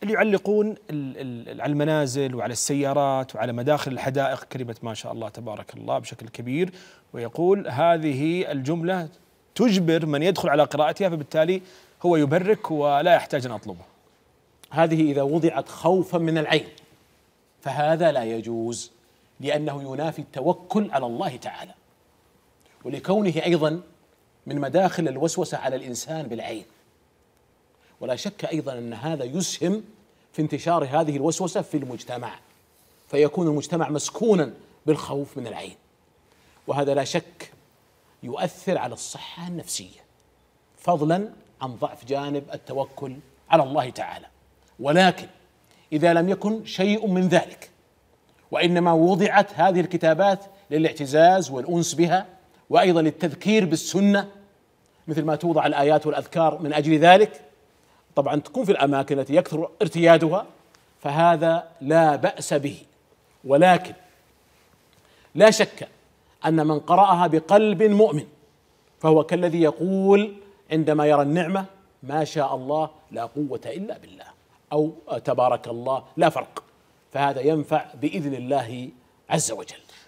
اللي يعلقون على المنازل وعلى السيارات وعلى مداخل الحدائق كلمة ما شاء الله تبارك الله بشكل كبير، ويقول هذه الجملة تجبر من يدخل على قراءتها، فبالتالي هو يبرك ولا يحتاج أن أطلبه. هذه إذا وضعت خوفا من العين فهذا لا يجوز، لأنه ينافي التوكل على الله تعالى، ولكونه أيضا من مداخل الوسوسة على الإنسان بالعين. ولا شك أيضا أن هذا يسهم في انتشار هذه الوسوسة في المجتمع، فيكون المجتمع مسكونا بالخوف من العين، وهذا لا شك يؤثر على الصحة النفسية، فضلا عن ضعف جانب التوكل على الله تعالى. ولكن إذا لم يكن شيء من ذلك، وإنما وضعت هذه الكتابات للاعتزاز والأنس بها، وأيضا للتذكير بالسنة مثل ما توضع الآيات والأذكار من أجل ذلك، طبعا تكون في الأماكن التي يكثر ارتيادها، فهذا لا بأس به. ولكن لا شك أن من قرأها بقلب مؤمن فهو كالذي يقول عندما يرى النعمة ما شاء الله لا قوة إلا بالله، أو تبارك الله لا فرق، فهذا ينفع بإذن الله عز وجل.